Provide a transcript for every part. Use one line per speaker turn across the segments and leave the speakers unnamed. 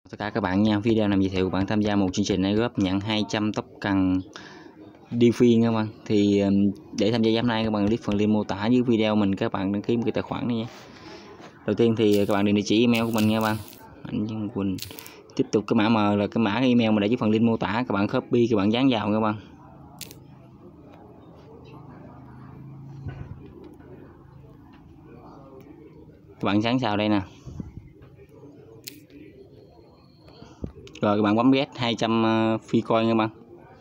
Tất cả các bạn nha, video này giới thiệu bạn tham gia một chương trình góp nhận 200 tóc cần đi phiên các bạn. Thì để tham gia giám này các bạn click phần link mô tả dưới video mình, các bạn đăng ký một cái tài khoản này nha. Đầu tiên thì các bạn điền địa chỉ email của mình nha các bạn. Anh Nhân Quỳnh. Tiếp tục cái mã M là cái mã email mà để dưới phần link mô tả, các bạn copy, các bạn dán vào các bạn. Các bạn dán vào đây nè. Rồi các bạn bấm get 200 phi coin các bạn.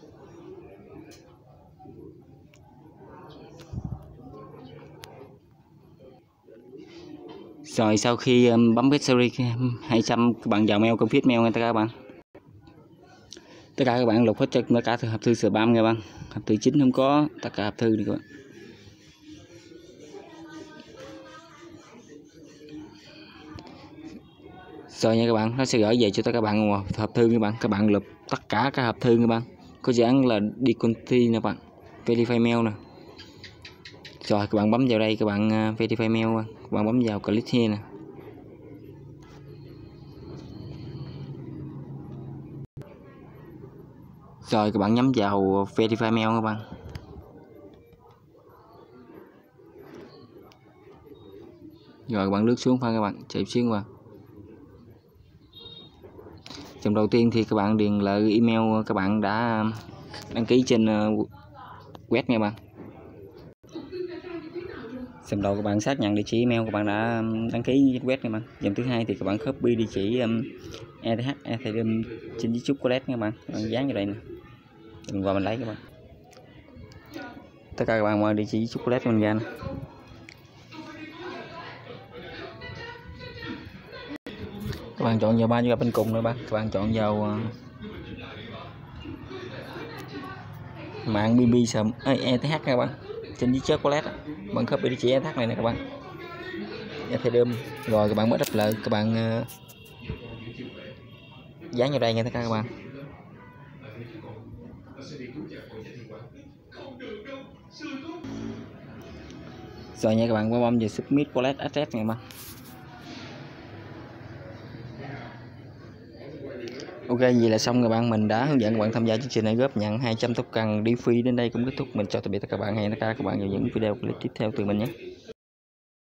Rồi sau khi bấm get series 200, các bạn vào mail confirm mail nha các bạn. Tất cả các bạn lục hết cho tất cả hộp thư spam nha các bạn. Hộp thư chính không có, tất cả hộp thư này các bạn. Rồi nha các bạn, nó sẽ gửi về cho các bạn một hộp thư các bạn. Các bạn lục tất cả các hộp thư các bạn. Có dự án là đi conti nè bạn, verify mail nè. Rồi các bạn bấm vào đây, các bạn verify mail, các bạn bấm vào click here nè. Rồi các bạn nhắm vào verify mail các bạn. Rồi các bạn lướt xuống phải các bạn, chạy xuyên qua. Trong đầu tiên thì các bạn điền lại email các bạn đã đăng ký trên web nha bạn. Dòng đầu các bạn xác nhận địa chỉ email các bạn đã đăng ký web nha bạn. Dòng thứ hai thì các bạn copy địa chỉ ETH Ethereum trên chiếc chocolate nha bạn. Các bạn dán vào đây nè. Đừng qua mình lấy các bạn. Tất cả các bạn mở địa chỉ chocolate mình ra nè. Các bạn chọn vào ba chữ bên cùng nữa bạn. Các bạn chọn vào mạng BB sầm ETH các bạn. Trên chiếc chocolate bạn copy địa chỉ ETH này nè các bạn. Ethereum. Rồi các bạn mới đắp lại, các bạn dán vào đây nha tất cả các bạn. Rồi nha các bạn, bấm vào submit wallet address nha các bạn. Ok, vậy là xong các bạn, mình đã hướng dẫn các bạn tham gia chương trình này góp nhận 200 token đi free. Đến đây cũng kết thúc. Mình chào tạm biệt tất cả các bạn, hẹn tất cả các bạn vào những video clip tiếp theo từ mình nhé.